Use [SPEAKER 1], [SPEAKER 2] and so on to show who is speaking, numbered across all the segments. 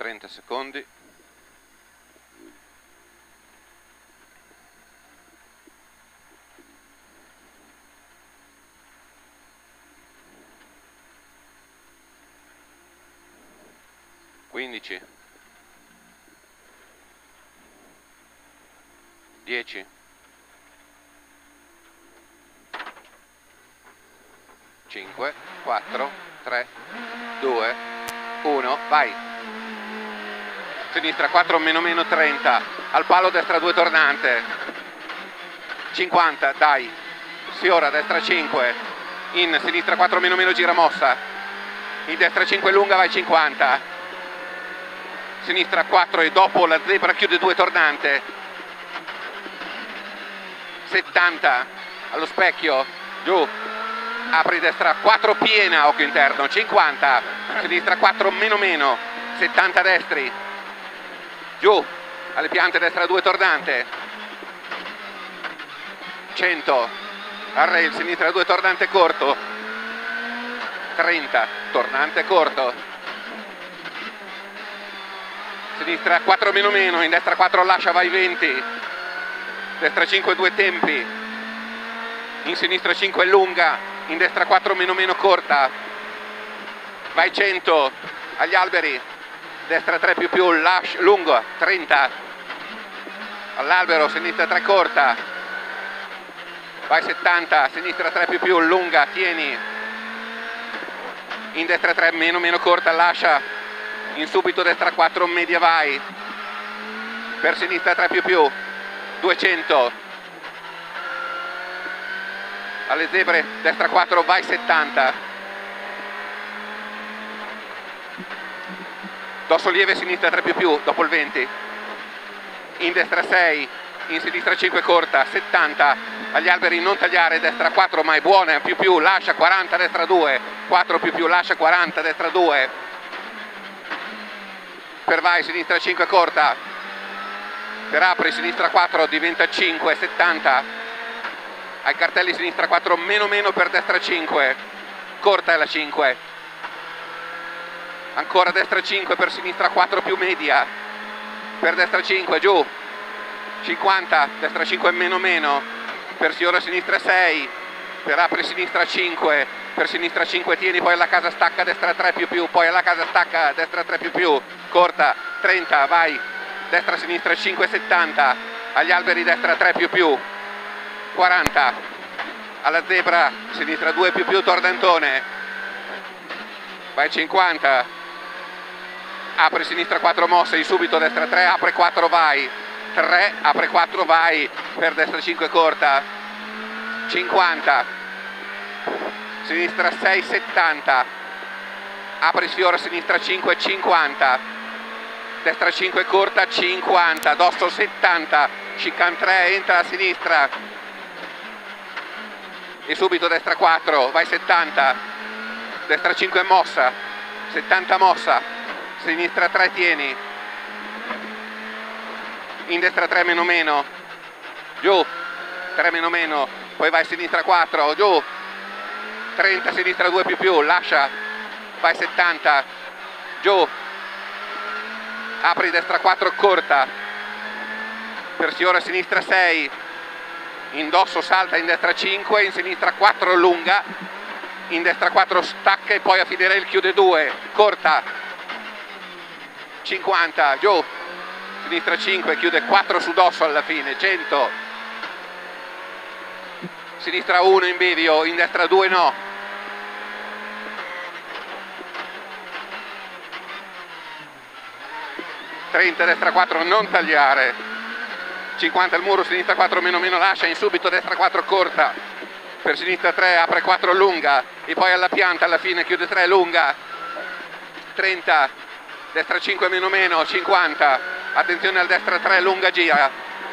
[SPEAKER 1] 30 secondi. Quindici, 10, 5, 4, 3, 2, 1, vai. Sinistra 4 meno meno 30, al palo destra 2 tornante, 50, dai, sfiora, destra 5, in sinistra 4 meno meno gira mossa, in destra 5 lunga vai 50, sinistra 4 e dopo la zebra chiude 2 tornante, 70, allo specchio, giù, apri destra 4 piena, occhio interno, 50, sinistra 4 meno meno, 70 destri, giù, alle piante destra 2 tornante, 100, al rail sinistra 2 tornante corto, 30, tornante corto, sinistra 4 meno meno, in destra 4 lascia vai 20, destra 5 2 tempi, in sinistra 5 lunga, in destra 4 meno meno corta, vai 100, agli alberi, destra 3 più lascia, lungo, 30, all'albero, sinistra 3 corta, vai 70, sinistra 3 più lunga, tieni, in destra 3 meno meno corta, lascia, in subito destra 4 media vai, per sinistra 3 più, 200, alle zebre destra 4 vai 70, dosso lieve sinistra 3 più, dopo il 20, in destra 6, in sinistra 5 corta, 70, agli alberi non tagliare, destra 4 ma è buona, più lascia 40, destra 2, 4 più lascia 40, destra 2, per vai sinistra 5 corta, per apri sinistra 4 diventa 5, 70, ai cartelli sinistra 4 meno meno per destra 5, corta è la 5, ancora destra 5 per sinistra 4 più media, per destra 5 giù, 50, destra 5 meno meno, per sfiora sinistra 6, per apri sinistra 5, per sinistra 5 tieni, poi alla casa stacca destra 3 più, poi alla casa stacca destra 3 più, corta, 30, vai, destra sinistra 5 70, agli alberi destra 3 più, 40, alla zebra sinistra 2 più tornantone, vai 50, apri sinistra 4 mosse, in subito destra 3, apre 4 vai, 3, apre 4 vai, per destra 5 corta, 50, sinistra 6 70, apri sfiora sinistra 5 50, destra 5 corta 50, dosso 70, chicane 3 entra a sinistra e subito destra 4 vai 70, destra 5 mossa, 70 mossa, sinistra 3 tieni, in destra 3 meno meno, giù 3 meno meno, poi vai sinistra 4 giù, 30 sinistra 2 più, lascia, vai 70 giù, apri destra 4 corta, per sfiora sinistra 6, indosso salta in destra 5, in sinistra 4 lunga, in destra 4 stacca e poi a Fiderel chiude 2, corta, 50 giù, sinistra 5 chiude 4 su dosso alla fine, 100, sinistra 1 in bivio, in destra 2 no, 30 destra 4 non tagliare, 50 al muro, sinistra 4 meno meno lascia, in subito destra 4 corta, per sinistra 3 apre 4 lunga e poi alla pianta alla fine chiude 3 lunga, 30, destra 5 meno meno, 50, attenzione al destra 3 lunga gira,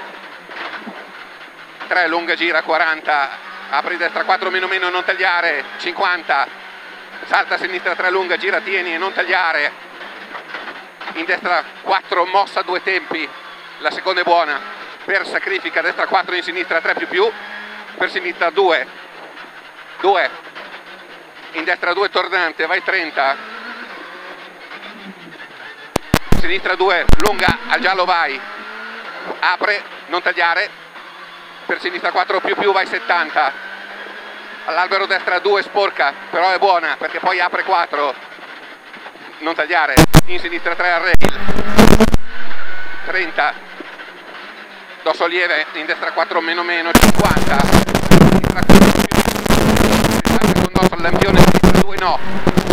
[SPEAKER 1] 3 lunga gira 40, apri destra 4 meno meno non tagliare, 50, salta a sinistra 3 lunga, gira tieni e non tagliare, in destra 4 mossa 2 tempi, la seconda è buona, per sacrifica destra 4 in sinistra 3 più, per sinistra 2, 2, in destra 2 tornante, vai 30, sinistra 2, lunga, al giallo vai, apre, non tagliare, per sinistra 4 più vai 70, all'albero destra 2 sporca, però è buona perché poi apre 4, non tagliare, in sinistra 3 al rail, 30, dosso lieve, in destra 4 meno 50, sinistra 4 più, con dosso al lampione, sinistra 2 no,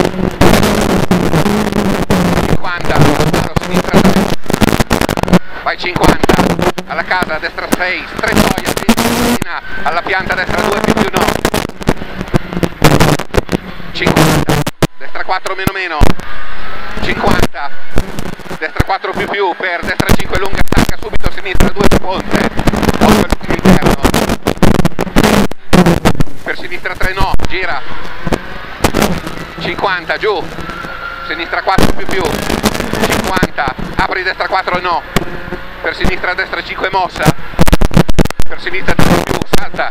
[SPEAKER 1] 50, sinistra 3, vai 50, alla casa, destra 6, strettoia, sinistra, alla pianta, destra 2 più no, 50, destra 4 meno, 50, destra 4 più, per destra 5 lunga, stacca subito, sinistra 2 su ponte, interno, per sinistra 3 no, gira, 50, giù, sinistra 4 più, 50, apri destra 4 no, per sinistra destra 5 mossa, per sinistra 3 più, salta,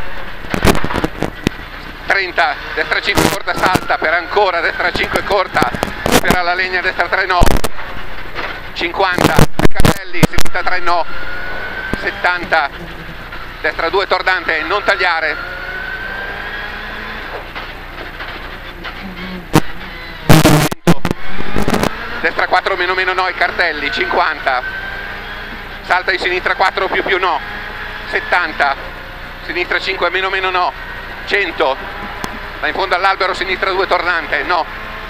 [SPEAKER 1] 30, destra 5 corta salta, per ancora, destra 5 corta, per alla legna, destra 3 no, 50, cartelli, sinistra 3 no, 70, destra 2 tordante, non tagliare, 100, destra 4 meno no, i cartelli, 50, salta in sinistra 4 più no, 70, sinistra 5 meno no, 100, da in fondo all'albero, sinistra 2 tornante, no,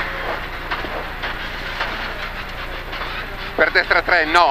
[SPEAKER 1] per destra 3 no,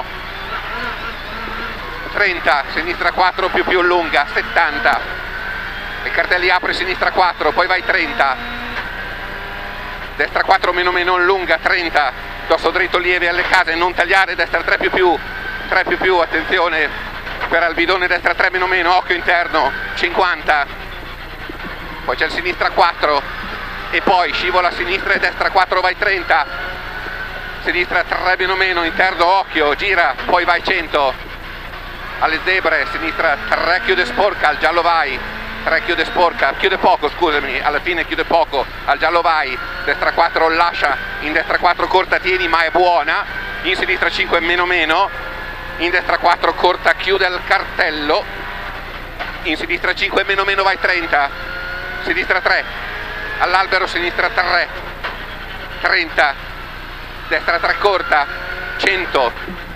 [SPEAKER 1] 30, sinistra 4 più lunga, 70, i cartelli apre sinistra 4, poi vai 30, destra 4 meno lunga, 30, dosso dritto lieve alle case, non tagliare, destra 3 più, 3 più, attenzione, per al bidone, destra 3 meno, occhio interno, 50, poi c'è il sinistra 4 e poi scivola a sinistra e destra 4 vai 30, sinistra 3 meno, interno occhio, gira, poi vai 100, alle zebre, sinistra 3 chiude sporca, al giallo vai, 3 chiude sporca, chiude poco scusami, alla fine chiude poco, al giallo vai, destra 4 lascia, in destra 4 corta tieni ma è buona, in sinistra 5 meno, in destra 4 corta chiude al cartello, in sinistra 5 meno vai 30, sinistra 3, all'albero sinistra 3, 30, destra 3 corta, 100,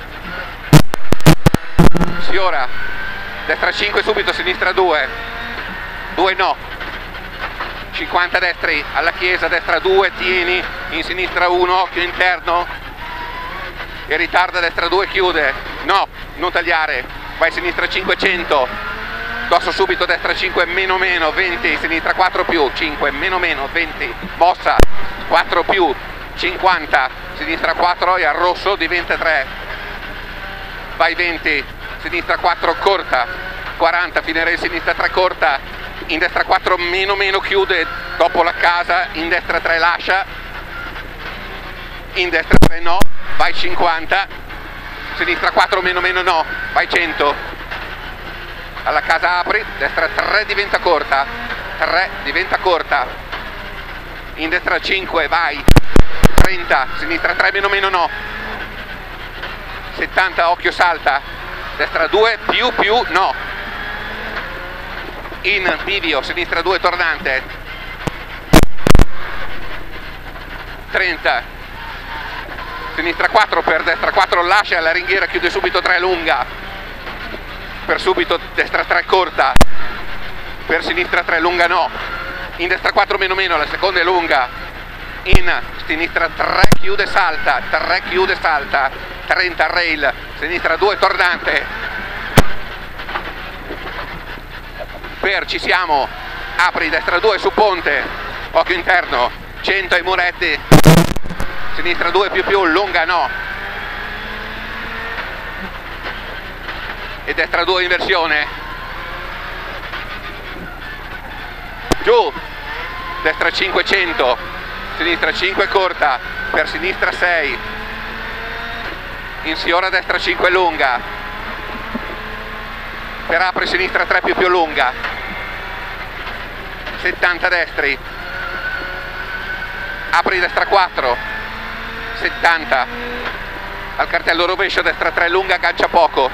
[SPEAKER 1] sfiora, destra 5 subito, sinistra 2, 2 no, 50 destri, alla chiesa, destra 2, tieni, in sinistra 1, occhio interno, e ritarda, destra 2, chiude, no, non tagliare, vai sinistra 500, dosso subito, destra 5 meno, 20, sinistra 4 più, 5 meno, 20, mossa, 4 più, 50, sinistra 4 e al rosso diventa 3, vai 20, sinistra 4 corta, 40, finire in sinistra 3 corta, in destra 4 meno chiude, dopo la casa, in destra 3 lascia, in destra 3 no, vai 50, sinistra 4 meno no, vai 100, alla casa apri, destra 3 diventa corta, 3 diventa corta, in destra 5 vai, 30, sinistra 3 meno no, 70, occhio salta, destra 2 più no, in bivio, sinistra 2 tornante, 30, sinistra 4 per destra 4 lascia, la ringhiera chiude subito 3 lunga, per subito destra 3 corta, per sinistra 3 lunga no, in destra 4 meno, la seconda è lunga, in sinistra 3 chiude salta, 3 chiude salta, 30 rail, sinistra 2 tornante, per ci siamo, apri destra 2 su ponte, occhio interno, 100 ai muretti, sinistra 2 più, lunga no, e destra 2 inversione, giù, destra 500, sinistra 5 corta, per sinistra 6, in sfiora destra 5 lunga, per apri sinistra 3 più lunga, 70 destri, apri destra 4, 70, al cartello rovescio, destra 3 lunga, aggancia poco.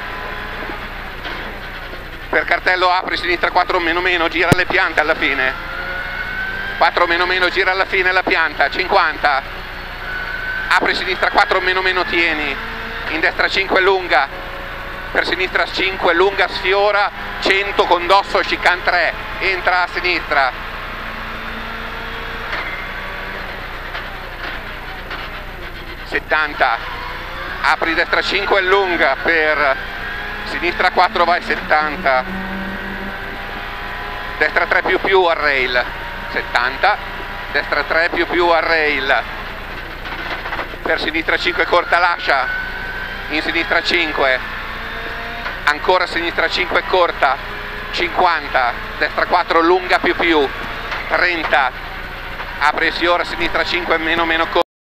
[SPEAKER 1] Per cartello apri, sinistra 4 meno meno, gira le piante alla fine. 4 meno meno, gira alla fine la pianta, 50. Apri sinistra 4 meno meno, tieni. In destra 5 lunga, per sinistra 5 lunga, sfiora, 100 con dosso, chicane 3, entra a sinistra. 70. Apri destra 5 lunga, per sinistra 4 vai 70. Destra 3 più al rail, 70. Destra 3 più al rail. Per sinistra 5 corta, lascia. In sinistra 5. Ancora sinistra 5 corta, 50. Destra 4 lunga più, 30. Apri ora sinistra 5 meno meno corta.